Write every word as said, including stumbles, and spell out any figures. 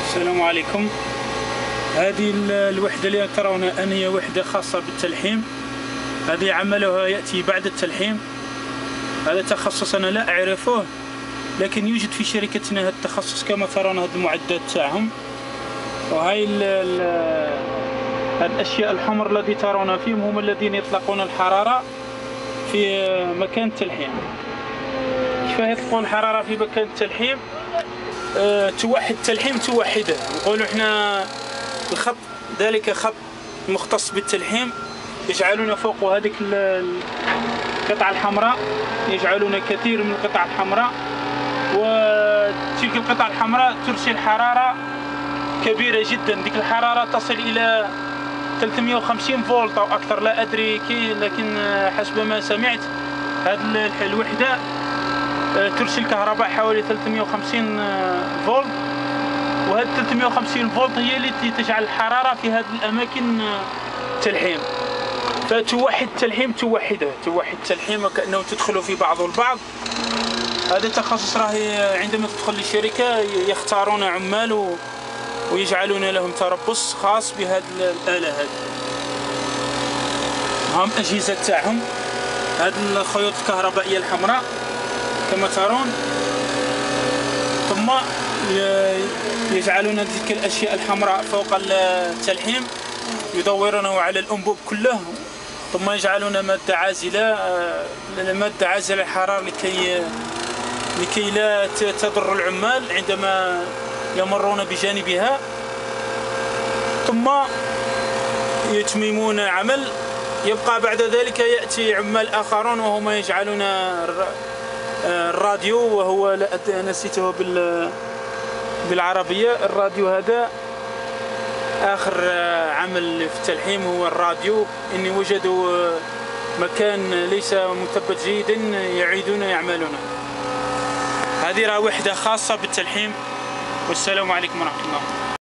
السلام عليكم. هذه الوحدة اللي ترون أن هي وحدة خاصة بالتلحيم. هذه عملها يأتي بعد التلحيم. هذا تخصص أنا لا أعرفه، لكن يوجد في شركتنا هذا التخصص كما ترون. هذه المعدات تاعهم، وهاي ال ال الأشياء الحمر الذي ترون فيهم هم الذين يطلقون الحرارة في مكان التلحيم. كيف يطلقون الحرارة في مكان التلحيم؟ أه توحد التلحيم توحده. نقولوا احنا الخط ذلك خط مختص بالتلحيم، يجعلون فوق هذيك القطعة الحمراء، يجعلون كثير من القطع الحمراء، وتلك القطعة الحمراء ترسل حرارة كبيرة جدا. ديك الحرارة تصل إلى ثلاثمئة وخمسين فولت أو أكثر، لا أدري كي، لكن حسب ما سمعت هذه الوحدة ترسل كهرباء حوالي ثلاثمئة وخمسين فولت، وهذه ثلاثمئة وخمسين فولت هي التي تجعل الحرارة في هذه الأماكن تلحيم. فتوحد التلحيم توحده، توحد التلحيم وكأنه تدخل في بعض البعض. هذا تخصص راهي عندما تدخل للشركة يختارون عمال ويجعلون لهم تربص خاص بهذه الآلة. هذه هم أجهزة تاعهم، هذه الخيوط الكهربائية الحمراء كما ترون، ثم يجعلون تلك الأشياء الحمراء فوق التلحيم، يدورونه على الأنبوب كله، ثم يجعلون مادة عازلة، مادة عازلة الحرارة لكي لكي لا تضر العمال عندما يمرون بجانبها. ثم يتممون عمل. يبقى بعد ذلك يأتي عمال آخرون وهم يجعلون الراديو، وهو لا نسيته بالعربية. الراديو هذا آخر عمل في التلحيم هو الراديو. إن وجدوا مكان ليس مثبت جيدا يعيدون يعملونه. هذه راه وحدة خاصة بالتلحيم. والسلام عليكم ورحمة الله.